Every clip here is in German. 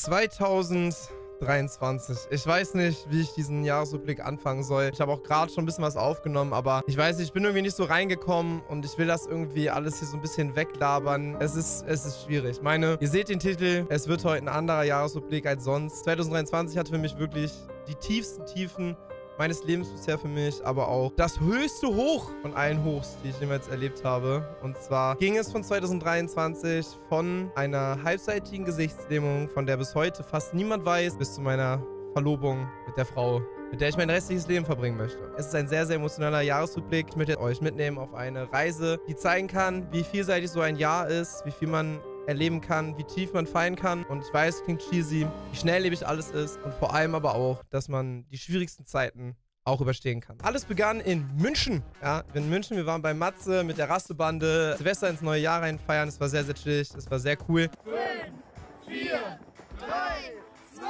2023. Ich weiß nicht, wie ich diesen Jahresrückblick anfangen soll. Ich habe auch gerade schon ein bisschen was aufgenommen, aber ich weiß nicht, ich bin irgendwie nicht so reingekommen und ich will das irgendwie alles hier so ein bisschen weglabern. Es ist schwierig. Ich meine, ihr seht den Titel, es wird heute ein anderer Jahresrückblick als sonst. 2023 hatte für mich wirklich die tiefsten Tiefen meines Lebens bisher für mich, aber auch das höchste Hoch von allen Hochs, die ich jemals erlebt habe. Und zwar ging es von 2023 von einer halbseitigen Gesichtslähmung, von der bis heute fast niemand weiß, bis zu meiner Verlobung mit der Frau, mit der ich mein restliches Leben verbringen möchte. Es ist ein sehr, sehr emotionaler Jahresrückblick. Ich möchte euch mitnehmen auf eine Reise, die zeigen kann, wie vielseitig so ein Jahr ist, wie viel man erleben kann, wie tief man fallen kann. Und ich weiß, es klingt cheesy, wie schnelllebig alles ist und vor allem aber auch, dass man die schwierigsten Zeiten auch überstehen kann. Alles begann in München. Ja, in München. Wir waren bei Matze mit der Rastebande. Silvester ins neue Jahr reinfeiern. Es war sehr, sehr chillig. Es war sehr cool. 5, 4, 3, 2,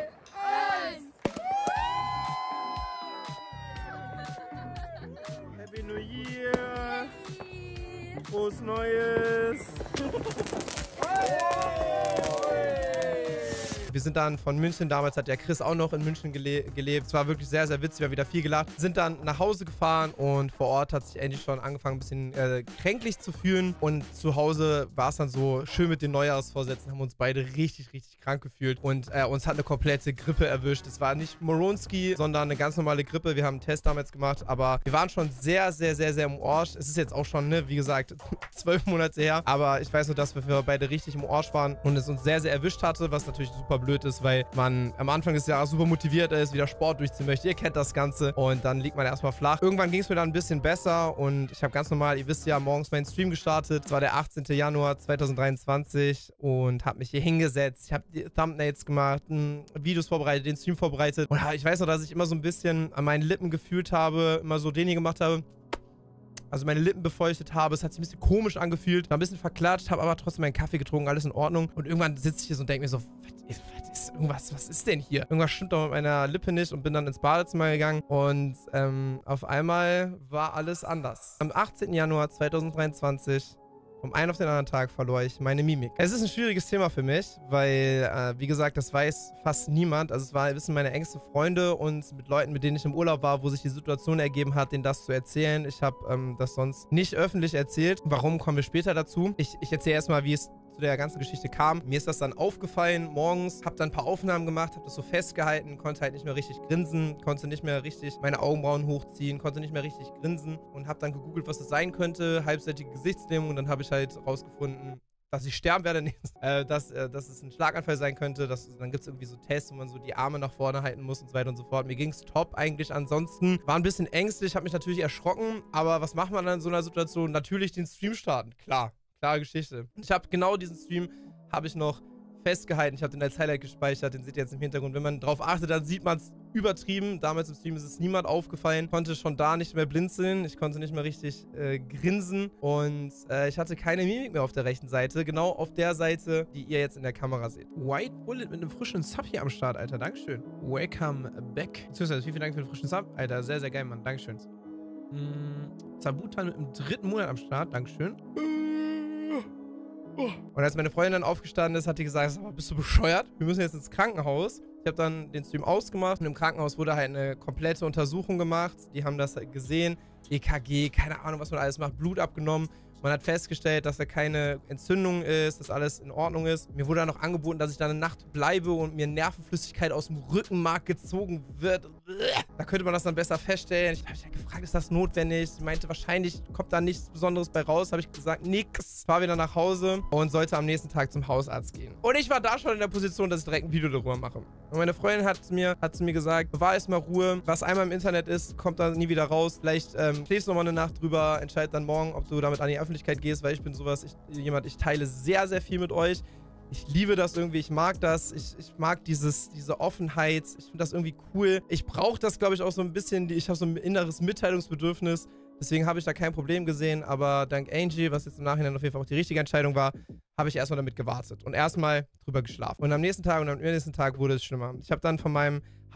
1. Happy New Year! Frohes Neues! Wir sind dann von München, damals hat der Chris auch noch in München gelebt. Es war wirklich sehr, sehr witzig, wir haben wieder viel gelacht. Sind dann nach Hause gefahren und vor Ort hat sich Angie schon angefangen, ein bisschen kränklich zu fühlen. Und zu Hause war es dann so schön mit den Neujahrsvorsätzen, haben uns beide richtig, richtig krank gefühlt. Und uns hat eine komplette Grippe erwischt. Es war nicht Moronski, sondern eine ganz normale Grippe. Wir haben einen Test damals gemacht, aber wir waren schon sehr, sehr, sehr, sehr im Arsch. Es ist jetzt auch schon, ne, wie gesagt, 12 Monate her. Aber ich weiß nur, dass wir beide richtig im Arsch waren und es uns sehr, sehr erwischt hatte, was natürlich super blöd ist, weil man am Anfang des Jahres super motiviert ist, wieder Sport durchziehen möchte. Ihr kennt das Ganze und dann liegt man erstmal flach. Irgendwann ging es mir dann ein bisschen besser und ich habe ganz normal, ihr wisst ja, morgens meinen Stream gestartet. Es war der 18. Januar 2023 und habe mich hier hingesetzt. Ich habe die Thumbnails gemacht, Videos vorbereitet, den Stream vorbereitet und ich weiß noch, dass ich immer so ein bisschen an meinen Lippen gefühlt habe, immer so den hier gemacht habe. Also meine Lippen befeuchtet habe. Es hat sich ein bisschen komisch angefühlt. War ein bisschen verklatscht, habe aber trotzdem meinen Kaffee getrunken. Alles in Ordnung. Und irgendwann sitze ich hier so und denke mir so, was ist denn hier? Irgendwas stimmt doch mit meiner Lippe nicht und bin dann ins Badezimmer gegangen. Und auf einmal war alles anders. Am 18. Januar 2023 vom einen auf den anderen Tag verlor ich meine Mimik. Es ist ein schwieriges Thema für mich, weil, wie gesagt, das weiß fast niemand. Also es wissen meine engsten Freunde und mit Leuten, mit denen ich im Urlaub war, wo sich die Situation ergeben hat, denen das zu erzählen. Ich habe das sonst nicht öffentlich erzählt. Warum, kommen wir später dazu. Ich erzähle erstmal, wie es zu der ganzen Geschichte kam. Mir ist das dann aufgefallen morgens, habe dann ein paar Aufnahmen gemacht, habe das so festgehalten, konnte halt nicht mehr richtig grinsen, konnte nicht mehr richtig meine Augenbrauen hochziehen, konnte nicht mehr richtig grinsen und habe dann gegoogelt, was das sein könnte, halbseitige Gesichtslähmung und dann habe ich halt rausgefunden, dass ich sterben werde, dass es ein Schlaganfall sein könnte, dann gibt es irgendwie so Tests, wo man so die Arme nach vorne halten muss und so weiter und so fort. Mir ging es top eigentlich ansonsten. War ein bisschen ängstlich, habe mich natürlich erschrocken, aber was macht man dann in so einer Situation? Natürlich den Stream starten, klar. Klare Geschichte. Ich habe genau diesen Stream, habe ich noch festgehalten. Ich habe den als Highlight gespeichert, den seht ihr jetzt im Hintergrund. Wenn man drauf achtet, dann sieht man es übertrieben. Damals im Stream ist es niemand aufgefallen. Konnte schon da nicht mehr blinzeln. Ich konnte nicht mehr richtig grinsen. Und ich hatte keine Mimik mehr auf der rechten Seite. Genau auf der Seite, die ihr jetzt in der Kamera seht. White Bullet mit einem frischen Sub hier am Start, Alter. Dankeschön. Welcome back. Beziehungsweise vielen Dank für den frischen Sub. Alter, sehr, sehr geil, Mann. Dankeschön. Zabutan mit dem 3. Monat am Start. Dankeschön. Und als meine Freundin dann aufgestanden ist, hat die gesagt, bist du bescheuert? Wir müssen jetzt ins Krankenhaus. Ich habe dann den Stream ausgemacht und im Krankenhaus wurde halt eine komplette Untersuchung gemacht. Die haben das halt gesehen. EKG, keine Ahnung, was man alles macht, Blut abgenommen. Man hat festgestellt, dass da keine Entzündung ist, dass alles in Ordnung ist. Mir wurde dann noch angeboten, dass ich da eine Nacht bleibe und mir Nervenflüssigkeit aus dem Rückenmark gezogen wird. Da könnte man das dann besser feststellen. Ich habe mich halt gefragt, ist das notwendig? Sie meinte, wahrscheinlich kommt da nichts Besonderes bei raus. Habe ich gesagt, nix. Fahr wieder nach Hause und sollte am nächsten Tag zum Hausarzt gehen. Und ich war da schon in der Position, dass ich direkt ein Video darüber mache. Und meine Freundin hat zu mir gesagt, bewahr erstmal Ruhe. Was einmal im Internet ist, kommt da nie wieder raus. Vielleicht schläfst du nochmal eine Nacht drüber, entscheid dann morgen, ob du damit an die Öffentlichkeit gehst, weil ich bin sowas, ich teile sehr, sehr viel mit euch. Ich liebe das irgendwie, ich mag das, ich mag diese Offenheit, ich finde das irgendwie cool. Ich brauche das, glaube ich, auch so ein bisschen, ich habe so ein inneres Mitteilungsbedürfnis, deswegen habe ich da kein Problem gesehen, aber dank Angie, was jetzt im Nachhinein auf jeden Fall auch die richtige Entscheidung war, habe ich erstmal damit gewartet und erstmal drüber geschlafen. Und am nächsten Tag wurde es schlimmer. Ich habe dann von meinem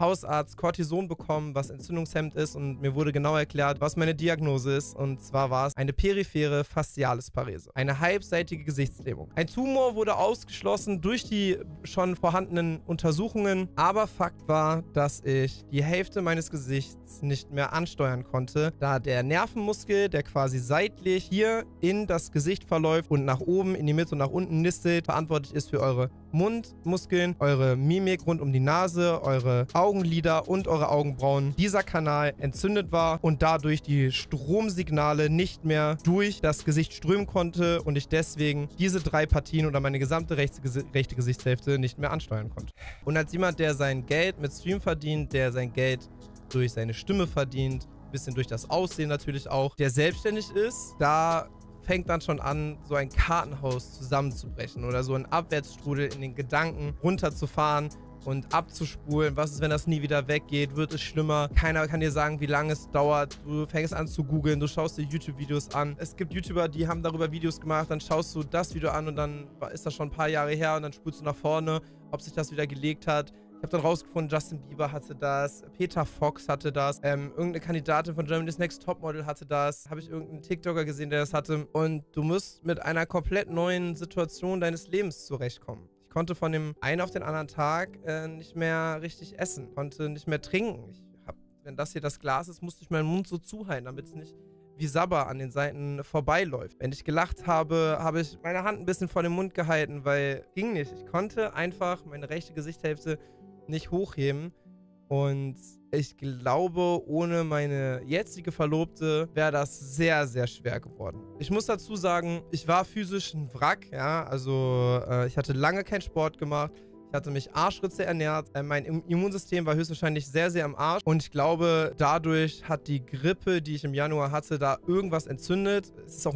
Hausarzt Cortison bekommen, was entzündungshemmend ist, und mir wurde genau erklärt, was meine Diagnose ist, und zwar war es eine periphere Facialisparese, eine halbseitige Gesichtslähmung. Ein Tumor wurde ausgeschlossen durch die schon vorhandenen Untersuchungen, aber Fakt war, dass ich die Hälfte meines Gesichts nicht mehr ansteuern konnte, da der Nervenmuskel, der quasi seitlich hier in das Gesicht verläuft und nach oben, in die Mitte und nach unten nistelt, verantwortlich ist für eure Mundmuskeln, eure Mimik rund um die Nase, eure Augenlider und eure Augenbrauen. Dieser Kanal entzündet war und dadurch die Stromsignale nicht mehr durch das Gesicht strömen konnte und ich deswegen diese 3 Partien oder meine gesamte rechte Gesichtshälfte nicht mehr ansteuern konnte. Und als jemand, der sein Geld mit Stream verdient, der sein Geld durch seine Stimme verdient, ein bisschen durch das Aussehen natürlich auch, der selbstständig ist, da fängt dann schon an, so ein Kartenhaus zusammenzubrechen oder so ein Abwärtsstrudel in den Gedanken runterzufahren und abzuspulen. Was ist, wenn das nie wieder weggeht? Wird es schlimmer? Keiner kann dir sagen, wie lange es dauert. Du fängst an zu googeln, du schaust dir YouTube-Videos an. Es gibt YouTuber, die haben darüber Videos gemacht, dann schaust du das Video an und dann ist das schon ein paar Jahre her und dann spulst du nach vorne, ob sich das wieder gelegt hat. Ich habe dann rausgefunden, Justin Bieber hatte das, Peter Fox hatte das, irgendeine Kandidatin von Germany's Next Topmodel hatte das, habe ich irgendeinen TikToker gesehen, der das hatte. Und du musst mit einer komplett neuen Situation deines Lebens zurechtkommen. Ich konnte von dem einen auf den anderen Tag nicht mehr richtig essen, konnte nicht mehr trinken. Wenn das hier das Glas ist, musste ich meinen Mund so zuhalten, damit es nicht wie Sabber an den Seiten vorbeiläuft. Wenn ich gelacht habe, habe ich meine Hand ein bisschen vor den Mund gehalten, weil ging nicht. Ich konnte einfach meine rechte Gesichtshälfte nicht hochheben und ich glaube, ohne meine jetzige Verlobte wäre das sehr, sehr schwer geworden. Ich muss dazu sagen, ich war physisch ein Wrack, ja, also ich hatte lange keinen Sport gemacht. Ich hatte mich Arschritze ernährt. Mein Immunsystem war höchstwahrscheinlich sehr, sehr am Arsch. Und ich glaube, dadurch hat die Grippe, die ich im Januar hatte, da irgendwas entzündet. Es ist auch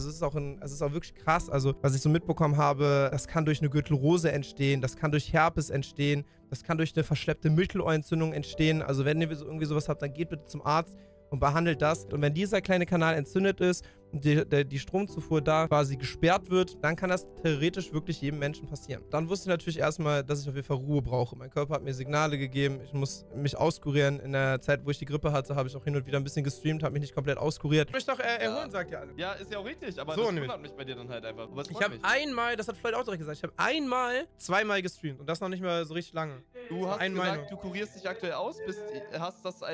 wirklich krass. Also, was ich so mitbekommen habe, das kann durch eine Gürtelrose entstehen, das kann durch Herpes entstehen, das kann durch eine verschleppte Mittelohrentzündung entstehen. Also, wenn ihr irgendwie sowas habt, dann geht bitte zum Arzt und behandelt das. Und wenn dieser kleine Kanal entzündet ist und die Stromzufuhr da quasi gesperrt wird, dann kann das theoretisch wirklich jedem Menschen passieren. Dann wusste ich natürlich erstmal, dass ich auf jeden Fall Ruhe brauche. Mein Körper hat mir Signale gegeben, ich muss mich auskurieren. In der Zeit, wo ich die Grippe hatte, habe ich auch hin und wieder ein bisschen gestreamt, habe mich nicht komplett auskuriert. Ich möchte doch erholen, sagt ihr alle. Ja, ist ja auch richtig, aber so, das wundert mich bei dir dann halt einfach. Ich habe einmal, das hat Floyd auch direkt gesagt, ich habe zweimal gestreamt und das noch nicht mal so richtig lange. Du hast gesagt, du kurierst dich aktuell aus, hast das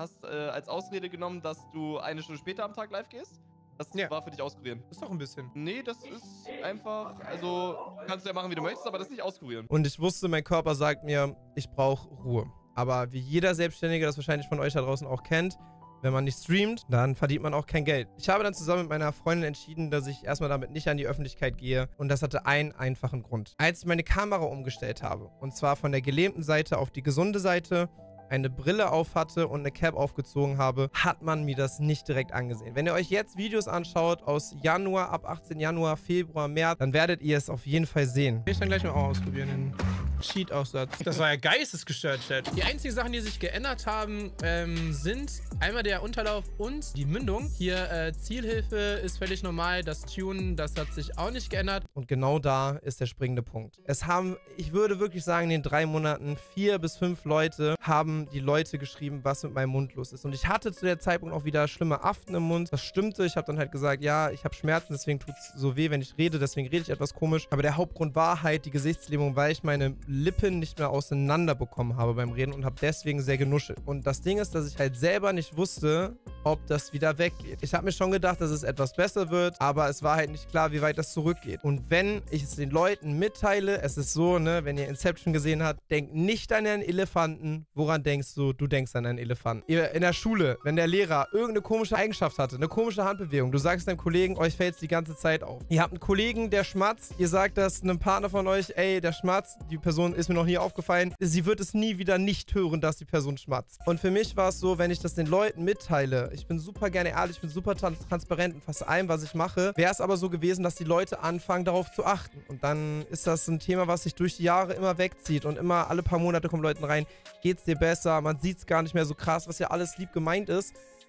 als Ausrede genommen, dass du 1 Stunde später am Tag live gehst? Das war für dich auskurieren. Ist doch ein bisschen. Nee, das ist einfach, also kannst du ja machen, wie du möchtest, aber das ist nicht auskurieren. Und ich wusste, mein Körper sagt mir, ich brauche Ruhe. Aber wie jeder Selbstständige das wahrscheinlich von euch da draußen auch kennt, wenn man nicht streamt, dann verdient man auch kein Geld. Ich habe dann zusammen mit meiner Freundin entschieden, dass ich erstmal damit nicht an die Öffentlichkeit gehe. Und das hatte einen einfachen Grund. Als ich meine Kamera umgestellt habe, und zwar von der gelähmten Seite auf die gesunde Seite, eine Brille auf hatte und eine Cap aufgezogen habe, hat man mir das nicht direkt angesehen. Wenn ihr euch jetzt Videos anschaut aus Januar, ab 18 Januar, Februar, März, dann werdet ihr es auf jeden Fall sehen. Will ich dann gleich mal auch ausprobieren, den Cheat-Aussatz. Das war ja geistesgestört, Chat. Die einzigen Sachen, die sich geändert haben, sind einmal der Unterlauf und die Mündung. Hier Zielhilfe ist völlig normal. Das Tune, das hat sich auch nicht geändert. Und genau da ist der springende Punkt. Es haben, ich würde wirklich sagen, in den 3 Monaten 4 bis 5 Leute haben die Leute geschrieben, was mit meinem Mund los ist. Und ich hatte zu der Zeitpunkt auch wieder schlimme Aften im Mund. Das stimmte. Ich habe dann halt gesagt, ja, ich habe Schmerzen, deswegen tut es so weh, wenn ich rede. Deswegen rede ich etwas komisch. Aber der Hauptgrund war halt die Gesichtslähmung, weil ich meine Lippen nicht mehr auseinander bekommen habe beim Reden und habe deswegen sehr genuschelt. Und das Ding ist, dass ich halt selber nicht wusste, ob das wieder weggeht. Ich habe mir schon gedacht, dass es etwas besser wird, aber es war halt nicht klar, wie weit das zurückgeht. Und wenn ich es den Leuten mitteile, es ist so, ne, wenn ihr Inception gesehen habt, denkt nicht an einen Elefanten. Woran denkst du? Du denkst an einen Elefanten. Ihr in der Schule, wenn der Lehrer irgendeine komische Eigenschaft hatte, eine komische Handbewegung, du sagst deinem Kollegen, euch fällt es die ganze Zeit auf. Ihr habt einen Kollegen, der schmatzt, ihr sagt das einem Partner von euch, ey, der schmatzt, die Person ist mir noch nie aufgefallen, sie wird es nie wieder nicht hören, dass die Person schmatzt. Und für mich war es so, wenn ich das den Leuten mitteile, ich bin super gerne ehrlich, ich bin super transparent in fast allem, was ich mache, wäre es aber so gewesen, dass die Leute anfangen, darauf zu achten. Und dann ist das ein Thema, was sich durch die Jahre immer wegzieht und immer alle paar Monate kommen Leute rein, geht's dir besser, man sieht es gar nicht mehr so krass, was ja alles lieb gemeint ist.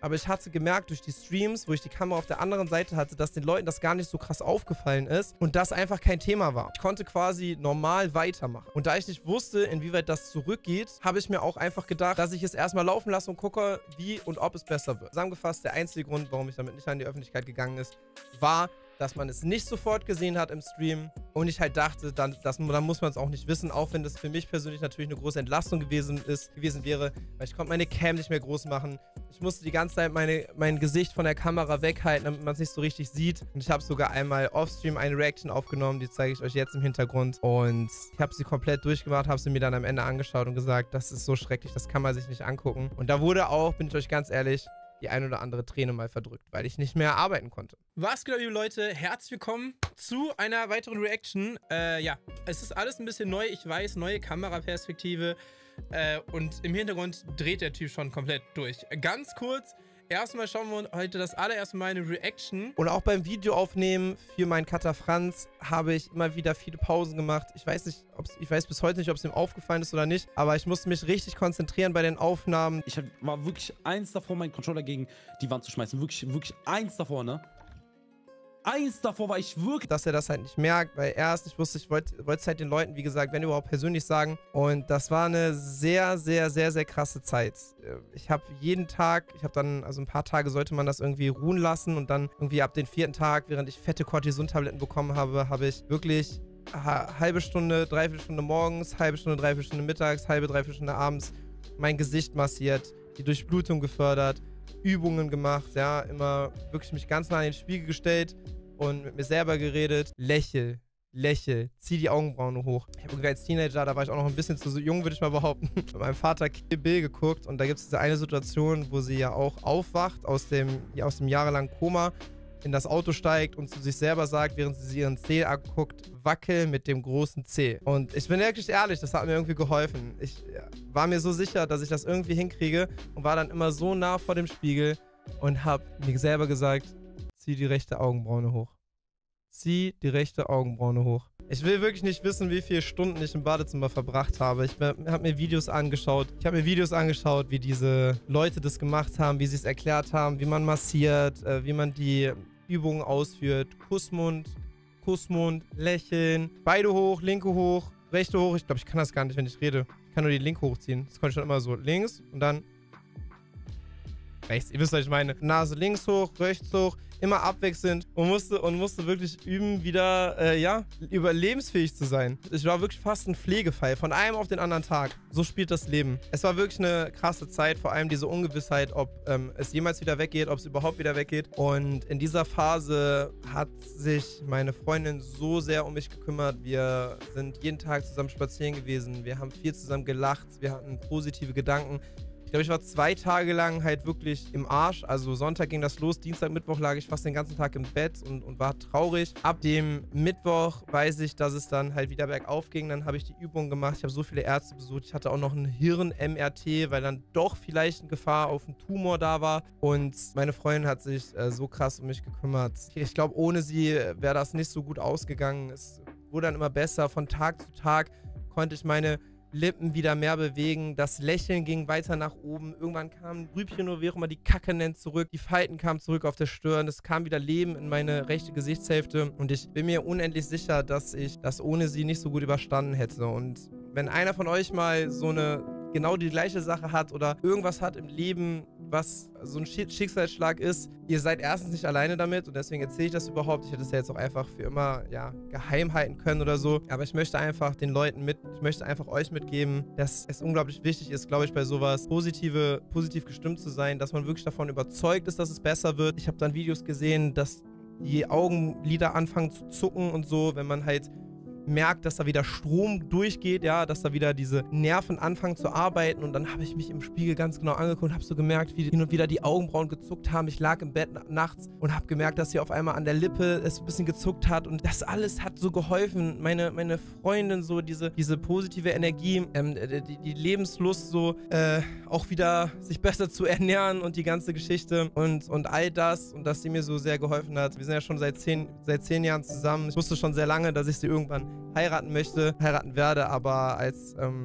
aber ich hatte gemerkt durch die Streams, wo ich die Kamera auf der anderen Seite hatte, dass den Leuten das gar nicht so krass aufgefallen ist und das einfach kein Thema war. Ich konnte quasi normal weitermachen. Und da ich nicht wusste, inwieweit das zurückgeht, habe ich mir auch einfach gedacht, dass ich es erstmal laufen lasse und gucke, wie und ob es besser wird. Zusammengefasst, der einzige Grund, warum ich damit nicht an die Öffentlichkeit gegangen ist, war, dass man es nicht sofort gesehen hat im Stream und ich halt dachte, dann muss man es auch nicht wissen, auch wenn das für mich persönlich natürlich eine große Entlastung gewesen wäre, weil ich konnte meine Cam nicht mehr groß machen. Ich musste die ganze Zeit mein Gesicht von der Kamera weghalten, damit man es nicht so richtig sieht. Und ich habe sogar einmal offstream eine Reaction aufgenommen, die zeige ich euch jetzt im Hintergrund. Und ich habe sie komplett durchgemacht, habe sie mir dann am Ende angeschaut und gesagt, das ist so schrecklich, das kann man sich nicht angucken. Und da wurde auch, bin ich euch ganz ehrlich, die ein oder andere Träne mal verdrückt, weil ich nicht mehr arbeiten konnte. Was geht, liebe Leute? Herzlich willkommen zu einer weiteren Reaction. Ja, es ist alles ein bisschen neu, ich weiß, neue Kameraperspektive und im Hintergrund dreht der Typ schon komplett durch. Ganz kurz, erstmal schauen wir uns heute das allererste Mal eine Reaction. Und auch beim Videoaufnehmen für meinen Cutter Franz habe ich immer wieder viele Pausen gemacht. Ich weiß bis heute nicht, ob es ihm aufgefallen ist oder nicht, aber ich musste mich richtig konzentrieren bei den Aufnahmen. Ich war wirklich eins davor, meinen Controller gegen die Wand zu schmeißen. Wirklich eins davor, ne? Eins davor war ich wirklich... Dass er das halt nicht merkt, weil er es nicht wusste. Ich wollte es halt den Leuten, wie gesagt, wenn überhaupt persönlich sagen. Und das war eine sehr, sehr, sehr, sehr krasse Zeit. Ich habe jeden Tag, also ein paar Tage sollte man das irgendwie ruhen lassen und dann irgendwie ab den 4. Tag, während ich fette Cortison-Tabletten bekommen habe, habe ich wirklich halbe Stunde, dreiviertel Stunde morgens, halbe Stunde, dreiviertel Stunde mittags, halbe, dreiviertel Stunde abends mein Gesicht massiert, die Durchblutung gefördert, Übungen gemacht, ja, immer wirklich mich ganz nah an den Spiegel gestellt und mit mir selber geredet. Lächel, zieh die Augenbrauen hoch. Ich habe irgendwie als Teenager, da war ich auch noch ein bisschen zu jung, würde ich mal behaupten, mit meinem Vater Kill Bill geguckt und da gibt es diese eine Situation, wo sie ja auch aufwacht aus dem jahrelangen Koma, in das Auto steigt und zu sich selber sagt, während sie ihren Zeh anguckt, wackel mit dem großen Zeh. Und ich bin wirklich ehrlich, das hat mir irgendwie geholfen. Ich war mir so sicher, dass ich das irgendwie hinkriege und war dann immer so nah vor dem Spiegel und habe mir selber gesagt, zieh die rechte Augenbraune hoch. Zieh die rechte Augenbraune hoch. Ich will wirklich nicht wissen, wie viele Stunden ich im Badezimmer verbracht habe. Ich habe mir Videos angeschaut. Wie diese Leute das gemacht haben, wie sie es erklärt haben, wie man massiert, wie man die Übungen ausführt. Kussmund, lächeln. Beide hoch, linke hoch, rechte hoch. Ich glaube, ich kann das gar nicht, wenn ich rede. Ich kann nur die linke hochziehen. Das konnte ich schon immer so. Links und dann rechts. Ihr wisst, was ich meine. Nase links hoch, rechts hoch. Immer abwechselnd und musste wirklich üben, wieder, überlebensfähig zu sein. Ich war wirklich fast ein Pflegefall, von einem auf den anderen Tag. So spielt das Leben. Es war wirklich eine krasse Zeit, vor allem diese Ungewissheit, ob es jemals wieder weggeht, ob es überhaupt wieder weggeht. Und in dieser Phase hat sich meine Freundin so sehr um mich gekümmert. Wir sind jeden Tag zusammen spazieren gewesen. Wir haben viel zusammen gelacht. Wir hatten positive Gedanken. Ich glaube, ich war 2 Tage lang halt wirklich im Arsch. Also Sonntag ging das los, Dienstag, Mittwoch lag ich fast den ganzen Tag im Bett und war traurig. Ab dem Mittwoch weiß ich, dass es dann halt wieder bergauf ging. Dann habe ich die Übung gemacht. Ich habe so viele Ärzte besucht. Ich hatte auch noch ein Hirn-MRT, weil dann doch vielleicht eine Gefahr auf einen Tumor da war. Und meine Freundin hat sich so krass um mich gekümmert. Ich glaube, ohne sie wäre das nicht so gut ausgegangen. Es wurde dann immer besser. Von Tag zu Tag konnte ich meine Lippen wieder mehr bewegen, das Lächeln ging weiter nach oben, irgendwann kam ein Grübchen oder wie auch immer die Kacke nennt zurück, die Falten kamen zurück auf der Stirn, es kam wieder Leben in meine rechte Gesichtshälfte und ich bin mir unendlich sicher, dass ich das ohne sie nicht so gut überstanden hätte. Und wenn einer von euch mal genau die gleiche Sache hat oder irgendwas hat im Leben, was so ein Schicksalsschlag ist, ihr seid erstens nicht alleine damit und deswegen erzähle ich das überhaupt. Ich hätte es ja jetzt auch einfach für immer, geheim halten können oder so. Aber ich möchte einfach den Leuten euch mitgeben, dass es unglaublich wichtig ist, glaube ich, bei sowas positiv gestimmt zu sein, dass man wirklich davon überzeugt ist, dass es besser wird. Ich habe dann Videos gesehen, dass die Augenlider anfangen zu zucken und so, wenn man halt merkt, dass da wieder Strom durchgeht, ja, dass da wieder diese Nerven anfangen zu arbeiten und dann habe ich mich im Spiegel ganz genau angeguckt und habe so gemerkt, wie hin und wieder die Augenbrauen gezuckt haben. Ich lag im Bett nachts und habe gemerkt, dass sie auf einmal an der Lippe es ein bisschen gezuckt hat und das alles hat so geholfen. Meine Freundin, so diese positive Energie, die Lebenslust, so auch wieder sich besser zu ernähren und die ganze Geschichte und all das und dass sie mir so sehr geholfen hat. Wir sind ja schon seit 10 Jahren zusammen. Ich wusste schon sehr lange, dass ich sie irgendwann heiraten werde, aber als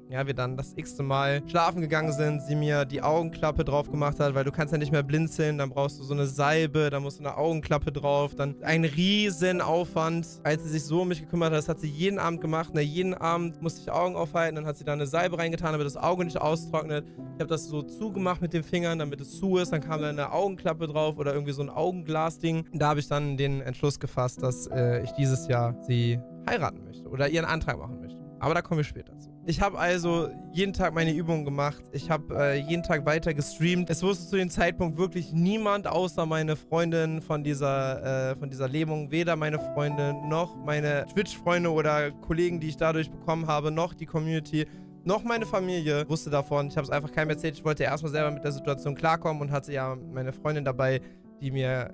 ja, wir dann das x-te Mal schlafen gegangen sind, sie mir die Augenklappe drauf gemacht hat, weil du kannst ja nicht mehr blinzeln, dann brauchst du so eine Salbe, dann musst du eine Augenklappe drauf, dann ein riesen Aufwand. Als sie sich so um mich gekümmert hat, das hat sie jeden Abend gemacht, ne, jeden Abend musste ich Augen aufhalten, dann hat sie da eine Salbe reingetan, damit das Auge nicht austrocknet. Ich habe das so zugemacht mit den Fingern, damit es zu ist, dann kam da eine Augenklappe drauf oder irgendwie so ein Augenglas-Ding. Da habe ich dann den Entschluss gefasst, dass ich dieses Jahr sie heiraten möchte oder ihren Antrag machen möchte. Aber da kommen wir später zu. Ich habe also jeden Tag meine Übungen gemacht. Ich habe jeden Tag weiter gestreamt. Es wusste zu dem Zeitpunkt wirklich niemand außer meine Freundin von dieser Lähmung. Weder meine Freundin noch meine Twitch-Freunde oder Kollegen, die ich dadurch bekommen habe, noch die Community, noch meine Familie wusste davon. Ich habe es einfach keinem erzählt. Ich wollte erstmal selber mit der Situation klarkommen und hatte ja meine Freundin dabei, die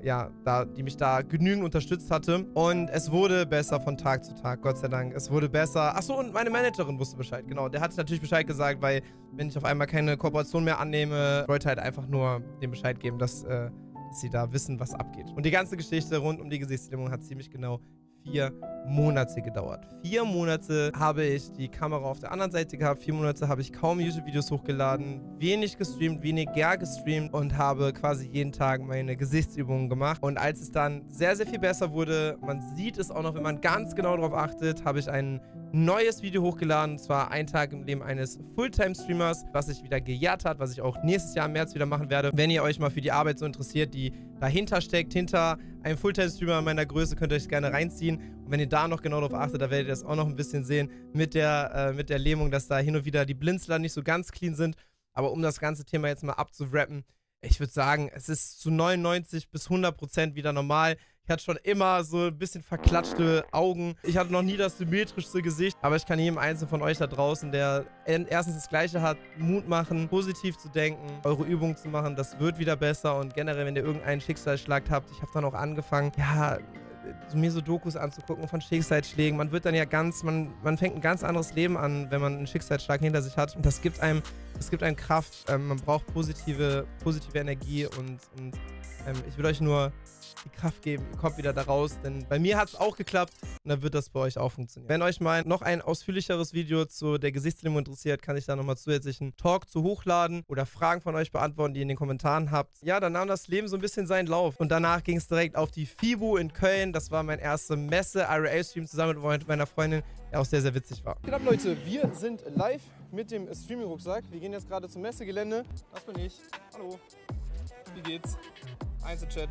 mich da genügend unterstützt hatte. Und es wurde besser von Tag zu Tag, Gott sei Dank. Es wurde besser. Achso, und meine Managerin wusste Bescheid, genau. Der hat natürlich Bescheid gesagt, weil, wenn ich auf einmal keine Kooperation mehr annehme, wollte halt einfach nur dem Bescheid geben, dass sie da wissen, was abgeht. Und die ganze Geschichte rund um die Gesichtslähmung hat ziemlich genau 4 Monate gedauert. 4 Monate habe ich die Kamera auf der anderen Seite gehabt. 4 Monate habe ich kaum YouTube-Videos hochgeladen, wenig gestreamt, weniger gestreamt und habe quasi jeden Tag meine Gesichtsübungen gemacht. Und als es dann sehr, sehr viel besser wurde, man sieht es auch noch, wenn man ganz genau darauf achtet, habe ich ein neues Video hochgeladen, und zwar ein Tag im Leben eines Fulltime-Streamers, was sich wieder gejährt hat, was ich auch nächstes Jahr im März wieder machen werde. Wenn ihr euch mal für die Arbeit so interessiert, die dahinter steckt, hinter einem Fulltime-Streamer meiner Größe, könnt ihr euch gerne reinziehen. Und wenn ihr da noch genau darauf achtet, da werdet ihr das auch noch ein bisschen sehen mit der Lähmung, dass da hin und wieder die Blinzler nicht so ganz clean sind. Aber um das ganze Thema jetzt mal abzurappen, ich würde sagen, es ist zu 99 bis 100% wieder normal. Ich hatte schon immer so ein bisschen verklatschte Augen. Ich hatte noch nie das symmetrischste Gesicht. Aber ich kann jedem Einzelnen von euch da draußen, der erstens das Gleiche hat, Mut machen, positiv zu denken, eure Übungen zu machen. Das wird wieder besser. Und generell, wenn ihr irgendeinen Schicksalsschlag habt, ich habe dann auch angefangen, ja, mir so Dokus anzugucken von Schicksalsschlägen. Man wird dann ja man fängt ein ganz anderes Leben an, wenn man einen Schicksalsschlag hinter sich hat. Und das gibt einem Kraft. Man braucht positive Energie und ich will euch nur die Kraft geben, ihr kommt wieder da raus, denn bei mir hat es auch geklappt und dann wird das bei euch auch funktionieren. Wenn euch mal noch ein ausführlicheres Video zu der Gesichtslähmung interessiert, kann ich da nochmal zusätzlichen Talk zu hochladen oder Fragen von euch beantworten, die ihr in den Kommentaren habt. Ja, dann nahm das Leben so ein bisschen seinen Lauf und danach ging es direkt auf die FIBO in Köln. Das war mein erster Messe-IRL-Stream zusammen mit meiner Freundin, der auch sehr, sehr witzig war. Genau, Leute, wir sind live mit dem Streaming-Rucksack. Wir gehen jetzt gerade zum Messegelände. Das bin ich. Hallo. Wie geht's? Einzelchat.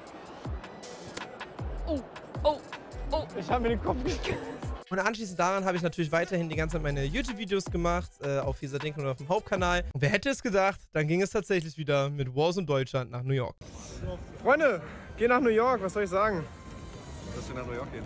Oh. Ich habe mir den Kopf gekriegt. Und anschließend daran habe ich natürlich weiterhin die ganze Zeit meine YouTube-Videos gemacht, auf Fieser-Dink und auf dem Hauptkanal. Und wer hätte es gedacht, dann ging es tatsächlich wieder mit Warzone Deutschland nach New York. Freunde, geh nach New York, was soll ich sagen? Dass wir nach New York gehen.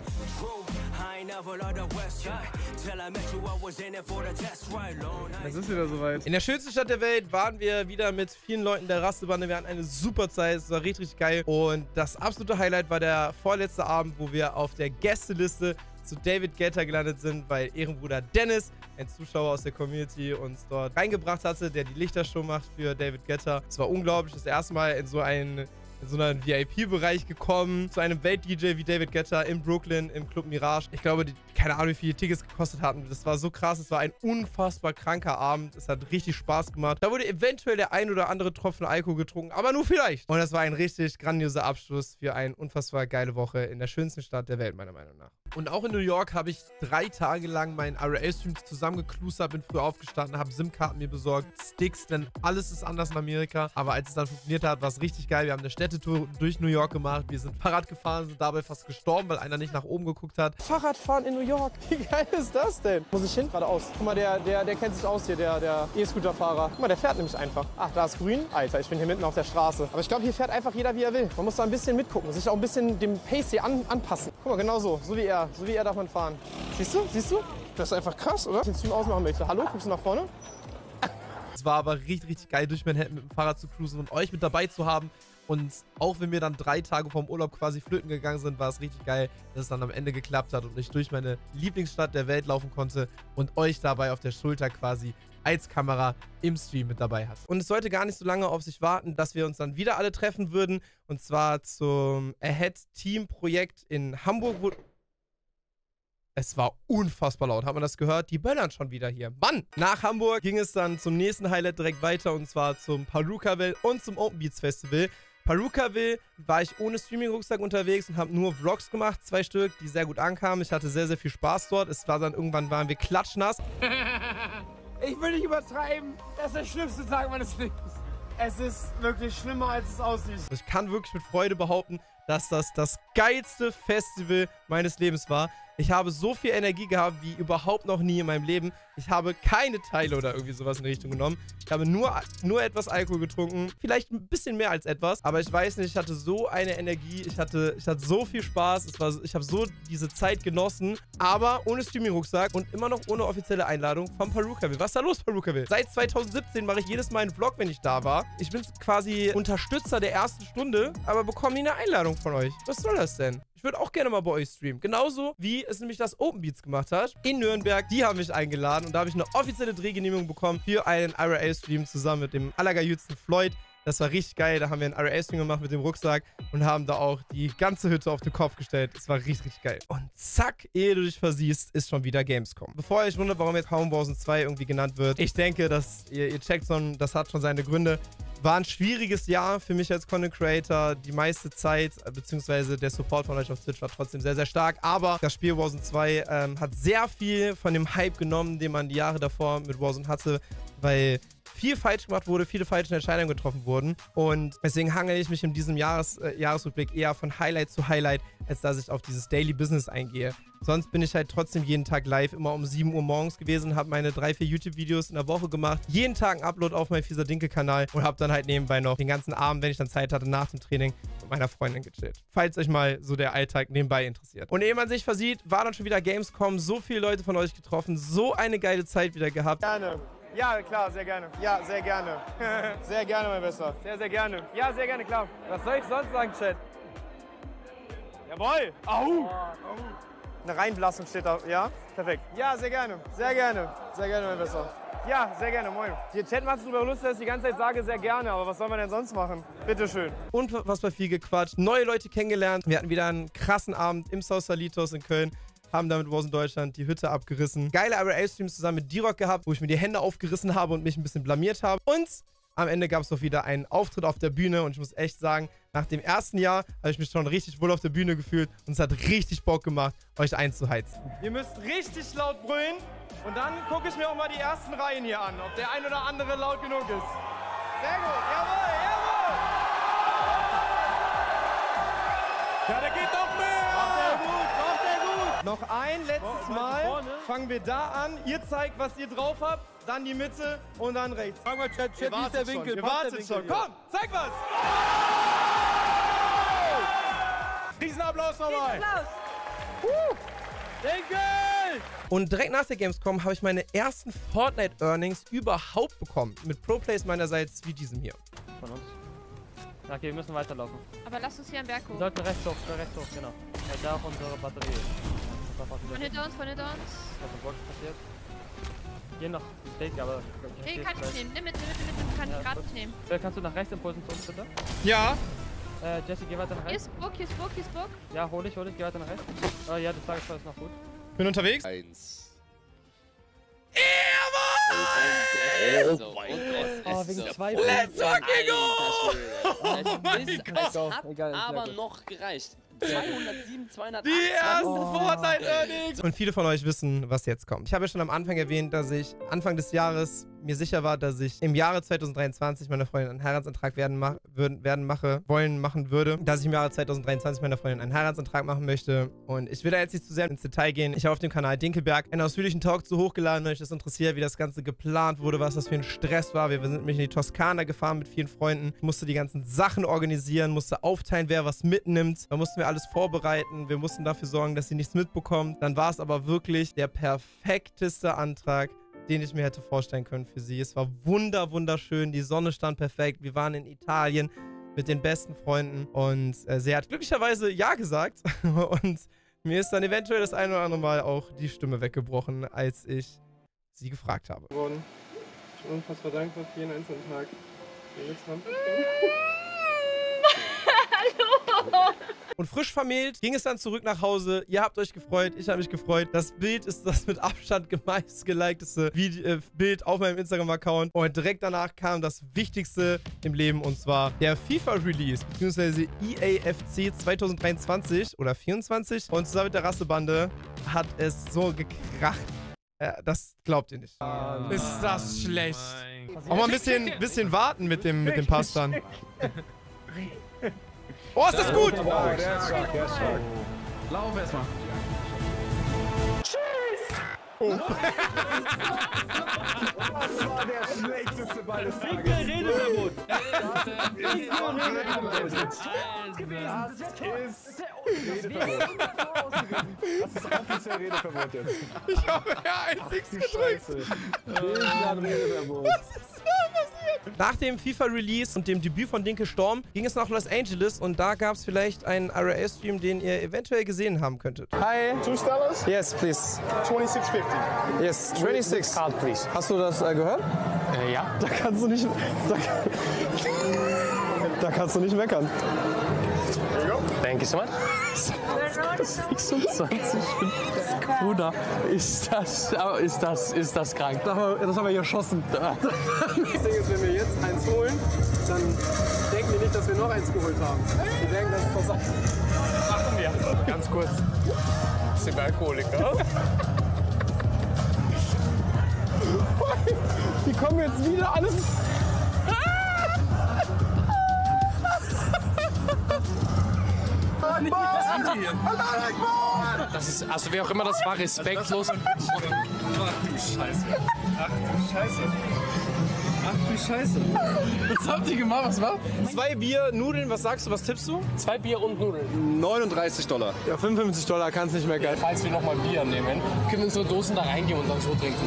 Es ist wieder soweit. In der schönsten Stadt der Welt waren wir wieder mit vielen Leuten der Rastebande. Wir hatten eine super Zeit, es war richtig, richtig geil. Und das absolute Highlight war der vorletzte Abend, wo wir auf der Gästeliste zu David Guetta gelandet sind, weil Ehrenbruder Dennis, ein Zuschauer aus der Community, uns dort reingebracht hatte, der die Lichtershow macht für David Guetta. Es war unglaublich, das erste Mal in so einen VIP-Bereich gekommen, zu einem Welt-DJ wie David Guetta in Brooklyn im Club Mirage. Ich glaube, keine Ahnung, wie viele Tickets gekostet hatten. Das war so krass, es war ein unfassbar kranker Abend. Es hat richtig Spaß gemacht. Da wurde eventuell der ein oder andere Tropfen Alkohol getrunken, aber nur vielleicht. Und das war ein richtig grandioser Abschluss für eine unfassbar geile Woche in der schönsten Stadt der Welt, meiner Meinung nach. Und auch in New York habe ich 3 Tage lang meinen IRL-Streams zusammengeklustert, bin früh aufgestanden, habe SIM-Karten mir besorgt, Sticks, denn alles ist anders in Amerika. Aber als es dann funktioniert hat, war es richtig geil. Wir haben eine Städtetour durch New York gemacht. Wir sind Fahrrad gefahren, sind dabei fast gestorben, weil einer nicht nach oben geguckt hat. Fahrradfahren in New York, wie geil ist das denn? Muss ich hin? Geradeaus. Guck mal, der kennt sich aus hier, der E-Scooter-Fahrer. Guck mal, der fährt nämlich einfach. Ach, da ist grün. Alter, ich bin hier mitten auf der Straße. Aber ich glaube, hier fährt einfach jeder, wie er will. Man muss da ein bisschen mitgucken, sich auch ein bisschen dem Pace hier anpassen. Guck mal, genau so. So wie er darf man fahren. Siehst du? Das ist einfach krass, oder? Den Stream ausmachen möchte. Hallo, guckst du nach vorne? Es war aber richtig, richtig geil, durch Manhattan mit dem Fahrrad zu cruisen und euch mit dabei zu haben. Und auch wenn wir dann 3 Tage vom Urlaub quasi flöten gegangen sind, war es richtig geil, dass es dann am Ende geklappt hat und ich durch meine Lieblingsstadt der Welt laufen konnte und euch dabei auf der Schulter quasi als Kamera im Stream mit dabei hatte. Und es sollte gar nicht so lange auf sich warten, dass wir uns dann wieder alle treffen würden. Und zwar zum Ahead-Team-Projekt in Hamburg. Es war unfassbar laut. Hat man das gehört? Die böllern schon wieder hier. Mann! Nach Hamburg ging es dann zum nächsten Highlight direkt weiter und zwar zum Palukaville und zum Open Beats Festival. Palukaville war ich ohne Streaming-Rucksack unterwegs und habe nur Vlogs gemacht, 2 Stück, die sehr gut ankamen. Ich hatte sehr, sehr viel Spaß dort. Es war dann irgendwann, waren wir klatschnass. Ich will nicht übertreiben. Das ist der schlimmste Tag meines Lebens. Es ist wirklich schlimmer, als es aussieht. Ich kann wirklich mit Freude behaupten, dass das das geilste Festival meines Lebens war. Ich habe so viel Energie gehabt wie überhaupt noch nie in meinem Leben. Ich habe keine Teile oder irgendwie sowas in die Richtung genommen. Ich habe nur etwas Alkohol getrunken. Vielleicht ein bisschen mehr als etwas. Aber ich weiß nicht, ich hatte so eine Energie. Ich hatte so viel Spaß. Ich habe so diese Zeit genossen. Aber ohne Streaming-Rucksack und immer noch ohne offizielle Einladung vom Palukaville. Was ist da los, Palukaville? Seit 2017 mache ich jedes Mal einen Vlog, wenn ich da war. Ich bin quasi Unterstützer der ersten Stunde, aber bekomme nie eine Einladung von euch. Was soll das denn? Ich würde auch gerne mal bei euch streamen. Genauso wie es nämlich das Open Beats gemacht hat. In Nürnberg. Die haben mich eingeladen. Und da habe ich eine offizielle Drehgenehmigung bekommen für einen IRL-Stream zusammen mit dem allergeilsten Floyd. Das war richtig geil. Da haben wir einen IRL-Stream gemacht mit dem Rucksack und haben da auch die ganze Hütte auf den Kopf gestellt. Das war richtig, richtig geil. Und zack, ehe du dich versiehst, ist schon wieder Gamescom. Bevor ihr euch wundert, warum jetzt Homebrowsen 2 irgendwie genannt wird. Ich denke, dass ihr checkt schon, das hat schon seine Gründe. War ein schwieriges Jahr für mich als Content Creator. Die meiste Zeit, beziehungsweise der Support von euch auf Twitch war trotzdem sehr, sehr stark. Aber das Spiel Warzone 2 hat sehr viel von dem Hype genommen, den man die Jahre davor mit Warzone hatte, weil viel falsch gemacht wurde, viele falsche Entscheidungen getroffen wurden. Und deswegen hangel ich mich in diesem Jahresrückblick eher von Highlight zu Highlight, als dass ich auf dieses Daily Business eingehe. Sonst bin ich halt trotzdem jeden Tag live, immer um 7 Uhr morgens gewesen, habe meine 3, 4 YouTube-Videos in der Woche gemacht, jeden Tag ein Upload auf meinen Fieser-Dinkel-Kanal und habe dann halt nebenbei noch den ganzen Abend, wenn ich dann Zeit hatte, nach dem Training mit meiner Freundin gechillt. Falls euch mal so der Alltag nebenbei interessiert. Und ehe man sich versieht, war dann schon wieder Gamescom, so viele Leute von euch getroffen, so eine geile Zeit wieder gehabt. Gerne. Ja, klar, sehr gerne. Ja, sehr gerne. Sehr gerne, mein Bester. Sehr, sehr gerne. Ja, sehr gerne, klar. Was soll ich sonst sagen, Chat? Jawohl. Au. Eine Reinblassung steht da, ja? Perfekt. Ja, sehr gerne. Sehr gerne. Sehr gerne, mein Bester. Ja, sehr gerne, moin. Der Chat macht es darüber lustig, dass ich die ganze Zeit sage, sehr gerne. Aber was soll man denn sonst machen? Bitteschön. Unfassbar viel gequatscht, neue Leute kennengelernt. Wir hatten wieder einen krassen Abend im Sausalitos in Köln. Haben damit Warzone Deutschland die Hütte abgerissen. Geile IRL-Streams zusammen mit D-Rock gehabt, wo ich mir die Hände aufgerissen habe und mich ein bisschen blamiert habe. Und am Ende gab es noch wieder einen Auftritt auf der Bühne. Und ich muss echt sagen, nach dem ersten Jahr habe ich mich schon richtig wohl auf der Bühne gefühlt. Und es hat richtig Bock gemacht, euch einzuheizen. Ihr müsst richtig laut brüllen. Und dann gucke ich mir auch mal die ersten Reihen hier an, ob der ein oder andere laut genug ist. Sehr gut, jawohl, jawohl! Ja, der geht noch mehr! Macht der gut, macht der gut! Noch ein letztes Mal. Fangen wir da an. Ihr zeigt, was ihr drauf habt. Dann die Mitte und dann rechts. Frag mal, Chat, wie ist der Winkel? Ihr wartet schon. Komm, zeig was! Riesenapplaus nochmal! Denke! Und direkt nach der Gamescom habe ich meine ersten Fortnite-Earnings überhaupt bekommen. Mit Pro-Plays meinerseits wie diesem hier. Von uns. Ja, okay, wir müssen weiterlaufen. Aber lass uns hier am Berg hoch. Wir sollten rechts hoch, genau. Weil da auch unsere Batterie ist. Von hinter uns, von hinter uns. Was im Box passiert. Hier noch Steak, aber... Nee, kann ich nicht nehmen. Nimm mit, kann ich gerade nicht nehmen. Kannst du nach rechts impulsen zu uns, bitte? Ja. Jesse, geh weiter nach Hier rechts. ist Burg, hier ist Burg, hier ist Burg. Ja, hol ich, geh weiter nach rechts. Oh ja, das Lagerfeuer ist noch gut. Bin unterwegs. 1. Oh wegen 2. Let's fucking go! Egal, Aber noch gereicht. 207, 208. Die ersten Fortnite-Earnings! Und viele von euch wissen, was jetzt kommt. Ich habe ja schon am Anfang erwähnt, dass ich Anfang des Jahres mir sicher war, dass ich im Jahre 2023 meiner Freundin einen Heiratsantrag machen würde. Dass ich im Jahre 2023 meiner Freundin einen Heiratsantrag machen möchte. Und ich will da jetzt nicht zu sehr ins Detail gehen. Ich habe auf dem Kanal Dinkelberg einen ausführlichen Talk zu hochgeladen, wenn euch das interessiert, wie das Ganze geplant wurde, was das für ein Stress war. Wir sind nämlich in die Toskana gefahren mit vielen Freunden. Ich musste die ganzen Sachen organisieren, musste aufteilen, wer was mitnimmt. Da mussten wir alles vorbereiten. Wir mussten dafür sorgen, dass sie nichts mitbekommt. Dann war es aber wirklich der perfekteste Antrag, den ich mir hätte vorstellen können für sie. Es war wunderschön. Die Sonne stand perfekt. Wir waren in Italien mit den besten Freunden. Und sie hat glücklicherweise Ja gesagt. Und mir ist dann eventuell das ein oder andere Mal auch die Stimme weggebrochen, als ich sie gefragt habe. Ich bin unfassbar dankbar für jeden einzelnen Tag, den wir jetzt haben. Und frisch vermählt ging es dann zurück nach Hause. Ihr habt euch gefreut, ich habe mich gefreut. Das Bild ist das mit Abstand meistgelikedeste Bild auf meinem Instagram-Account. Und direkt danach kam das Wichtigste im Leben, und zwar der FIFA-Release, beziehungsweise EAFC 2023 oder 24. Und zusammen mit der Rassebande hat es so gekracht. Das glaubt ihr nicht. Ist das schlecht. Auch mal ein bisschen warten mit dem Pass dann. Oh, ist das gut! Wow, der ist stark, der ist stark. Lauf erstmal. Tschüss! Oh. Das war der schlechteste Ball des Tages. Redeverbot! Das ist offiziell Redeverbot jetzt. Ich habe R1 gedrückt. Nach dem FIFA-Release und dem Debüt von Dinkel Storm ging es nach Los Angeles und da gab es vielleicht einen RA-Stream, den ihr eventuell gesehen haben könntet. Hi. $2? Yes, please. 26.50. Yes, 26. Card, please. Hast du das gehört? Ja. Da kannst du nicht... Da kannst du nicht meckern. Thank you so much. 26. Bruder, ist das krank? Das haben wir geschossen. Das Ding ist, wenn wir jetzt eins holen, dann denken die nicht, dass wir noch eins geholt haben. Die denken, das ist versagt. Machen wir. Ganz kurz. Sind wir Alkoholiker? Die kommen jetzt wieder alles... Das ist, also wer auch immer das war, respektlos. Ach du Scheiße. Ach du Scheiße. Ach du Scheiße. Was habt ihr gemacht? Was war? 2 Bier, Nudeln, was sagst du, was tippst du? 2 Bier und Nudeln. $39. Ja, $55 kannst nicht meckern. Falls wir nochmal Bier nehmen, können wir unsere Dosen da reingehen und dann so trinken.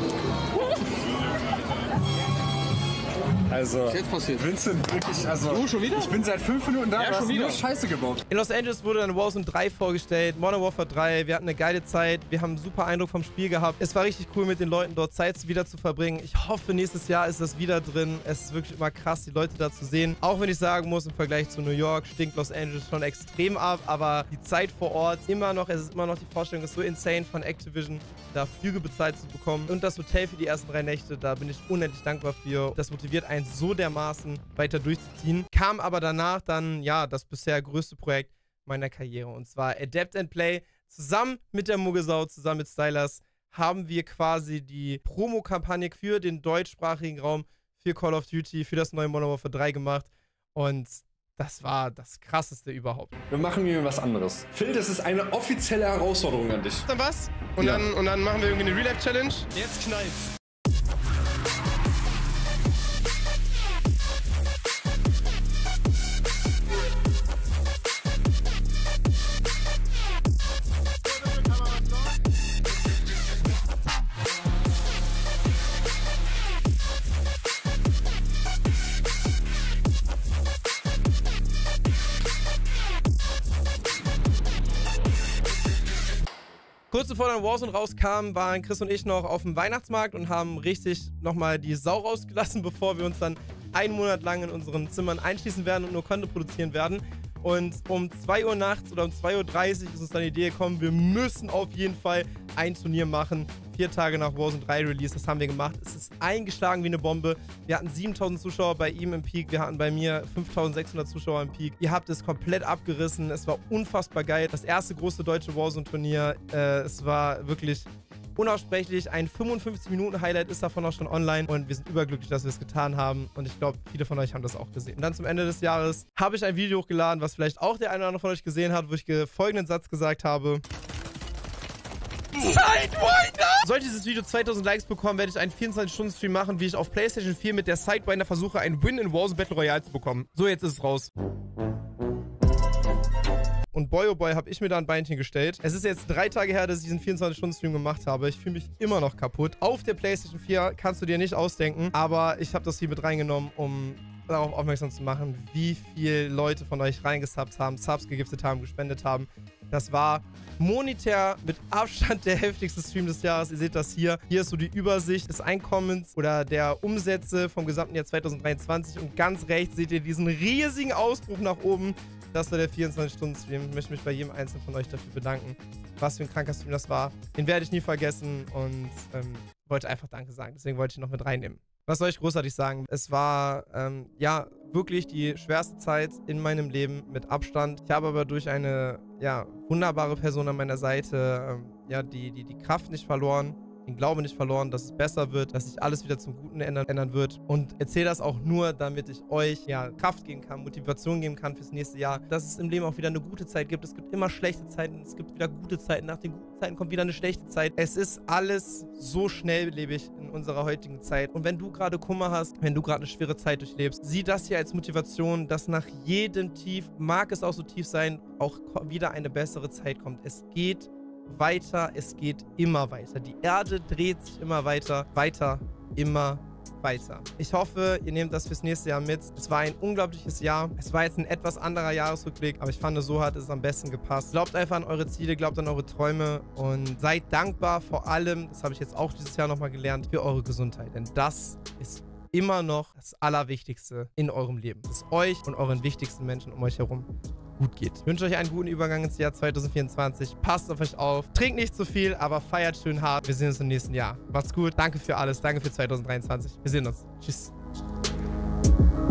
Also, Was ist jetzt passiert? Vincent, wirklich, also, schon wieder? ich bin seit 5 Minuten da, Ja, du schon hast wieder. nur Scheiße gebaut. In Los Angeles wurde dann Warzone 3 vorgestellt, Modern Warfare 3, wir hatten eine geile Zeit, wir haben einen super Eindruck vom Spiel gehabt. Es war richtig cool, mit den Leuten dort Zeit wieder zu verbringen. Ich hoffe, nächstes Jahr ist das wieder drin. Es ist wirklich immer krass, die Leute da zu sehen. Auch wenn ich sagen muss, im Vergleich zu New York stinkt Los Angeles schon extrem ab, aber die Zeit vor Ort, es ist immer noch die Vorstellung, ist so insane von Activision, da Flüge bezahlt zu bekommen. Und das Hotel für die ersten 3 Nächte, da bin ich unendlich dankbar für. Das motiviert einen so dermaßen weiter durchzuziehen. Kam aber danach dann, ja, das bisher größte Projekt meiner Karriere. Und zwar Adapt and Play. Zusammen mit der Muggesau, zusammen mit Stylers, haben wir quasi die Promo-Kampagne für den deutschsprachigen Raum für Call of Duty, für das neue Modern Warfare 3 gemacht. Und das war das Krasseste überhaupt. Wir machen hier was anderes. Phil, das ist eine offizielle Herausforderung an dich. Dann was? Und, Ja. und dann machen wir irgendwie eine Real-Life-Challenge. Jetzt knallt's. Kurz bevor dann Warzone rauskam, waren Chris und ich noch auf dem Weihnachtsmarkt und haben richtig nochmal die Sau rausgelassen, bevor wir uns dann einen Monat lang in unseren Zimmern einschließen werden und nur Content produzieren werden. Und um 2 Uhr nachts oder um 2:30 Uhr ist uns dann die Idee gekommen, wir müssen auf jeden Fall ein Turnier machen. 4 Tage nach Warzone 3 Release, das haben wir gemacht. Es ist eingeschlagen wie eine Bombe. Wir hatten 7000 Zuschauer bei ihm im Peak, wir hatten bei mir 5600 Zuschauer im Peak. Ihr habt es komplett abgerissen, es war unfassbar geil. Das erste große deutsche Warzone-Turnier, es war wirklich unaussprechlich. Ein 55-Minuten-Highlight ist davon auch schon online und wir sind überglücklich, dass wir es getan haben und ich glaube, viele von euch haben das auch gesehen. Und dann zum Ende des Jahres habe ich ein Video hochgeladen, was vielleicht auch der eine oder andere von euch gesehen hat, wo ich folgenden Satz gesagt habe. Sidewinder! Sollte dieses Video 2000 Likes bekommen, werde ich einen 24-Stunden-Stream machen, wie ich auf PlayStation 4 mit der Sidewinder versuche, einen Win in Warzone Battle Royale zu bekommen. So, jetzt ist es raus. Und boy, oh boy, habe ich mir da ein Beinchen gestellt. Es ist jetzt 3 Tage her, dass ich diesen 24-Stunden-Stream gemacht habe. Ich fühle mich immer noch kaputt. Auf der PlayStation 4 kannst du dir nicht ausdenken, aber ich habe das hier mit reingenommen, um darauf aufmerksam zu machen, wie viele Leute von euch reingesubbt haben, Subs gegiftet haben, gespendet haben. Das war monetär mit Abstand der heftigste Stream des Jahres. Ihr seht das hier. Hier ist so die Übersicht des Einkommens oder der Umsätze vom gesamten Jahr 2023. Und ganz rechts seht ihr diesen riesigen Ausbruch nach oben Das war der 24-Stunden-Stream. Ich möchte mich bei jedem Einzelnen von euch dafür bedanken. Was für ein kranker Stream das war. Den werde ich nie vergessen und wollte einfach Danke sagen. Deswegen wollte ich ihn noch mit reinnehmen. Was soll ich großartig sagen? Es war, ja, wirklich die schwerste Zeit in meinem Leben mit Abstand. Ich habe aber durch eine, ja, wunderbare Person an meiner Seite, ja, die Kraft nicht verloren, den Glauben nicht verloren, dass es besser wird, dass sich alles wieder zum Guten ändern wird. Und erzähle das auch nur, damit ich euch, ja, Kraft geben kann, Motivation geben kann fürs nächste Jahr, dass es im Leben auch wieder eine gute Zeit gibt. Es gibt immer schlechte Zeiten, es gibt wieder gute Zeiten. Nach den guten Zeiten kommt wieder eine schlechte Zeit. Es ist alles so schnelllebig in unserer heutigen Zeit. Und wenn du gerade Kummer hast, wenn du gerade eine schwere Zeit durchlebst, sieh das hier als Motivation, dass nach jedem Tief, mag es auch so tief sein, auch wieder eine bessere Zeit kommt. Es geht weiter, es geht immer weiter. Die Erde dreht sich immer weiter, immer weiter. Ich hoffe, ihr nehmt das fürs nächste Jahr mit. Es war ein unglaubliches Jahr. Es war jetzt ein etwas anderer Jahresrückblick, aber ich fand, so hat es am besten gepasst. Glaubt einfach an eure Ziele, glaubt an eure Träume und seid dankbar vor allem, das habe ich jetzt auch dieses Jahr nochmal gelernt, für eure Gesundheit. Denn das ist immer noch das Allerwichtigste in eurem Leben. Dass es euch und euren wichtigsten Menschen um euch herum gut geht. Ich wünsche euch einen guten Übergang ins Jahr 2024. Passt auf euch auf. Trinkt nicht zu viel, aber feiert schön hart. Wir sehen uns im nächsten Jahr. Macht's gut. Danke für alles. Danke für 2023. Wir sehen uns. Tschüss.